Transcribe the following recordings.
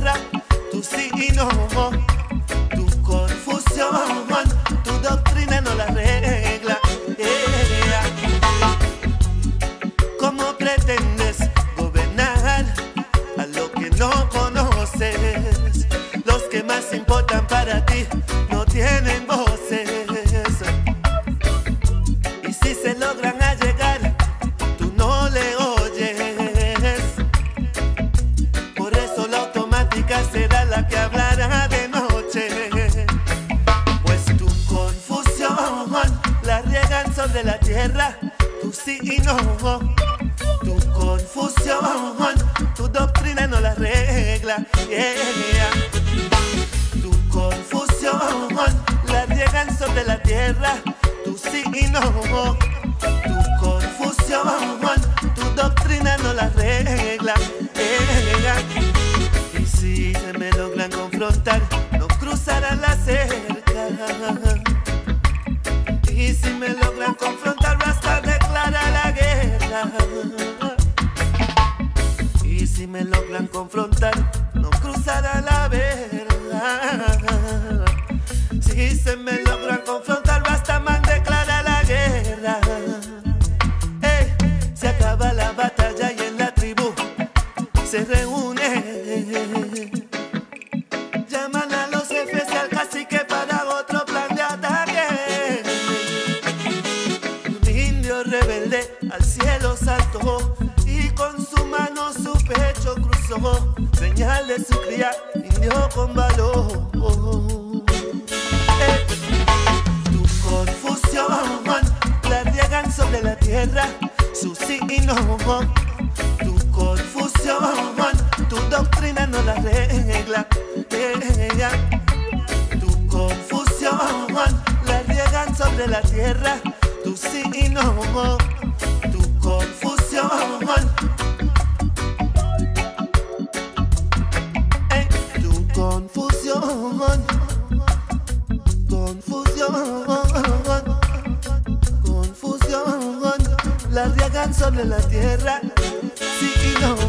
tierra, tú sí y no. Tu confusión, tu doctrina no la regla. ¿Cómo pretendes gobernar a lo que no conoces? Los que más importan para ti no tienen voces. Y si se logran allegar, tú no le oyes. Por eso la automática será la que hablará de noche. Pues tu confusión la riegan sobre la tierra, tú sí y no. Tu confusión, tu doctrina no la regla. Tu confusión la riegan sobre la tierra, tú sí y no. Tu confusión, tu doctrina no la regla. Y si se me logran confrontar, no cruzarán la cerca. Y si me logran confrontar, basta declarar la guerra. Y si me logran confrontar, no cruzará la verdad. Si se me logran confrontar, basta man declarar la guerra. Se acaba la batalla y en la tribu se reúne. Llaman a los jefes y al cacique para otro plan de ataque. Un indio rebelde al cielo saltó y con su mano su pecho cruzó, señal de su cría, indio con valor. Tu confusión la riegan sobre la tierra, su sí y no. Tu confusión, tu doctrina no la regla. Tu confusión la riegan sobre la tierra, tu sí y no. Tu confusión, tu confusión, confusión, la riegan sobre la tierra, sí y no.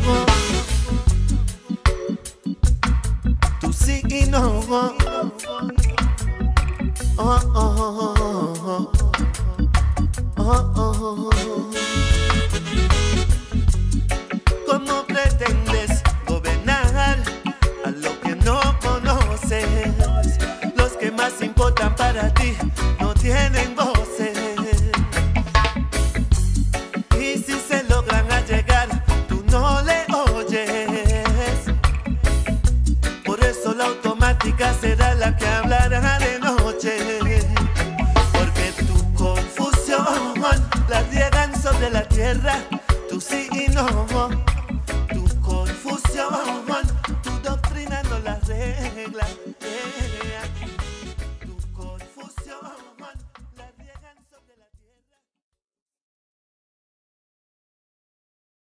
Tu sí y no. Oh, oh, oh, oh, oh. ¿Cómo pretendes gobernar a lo que no conoces? Los que más importan para ti no tienen voces. Y si se logran allegar, tú no le oyes. Por eso la automática será la que hablará de noche. Porque tu confusión la riegan sobre la tierra,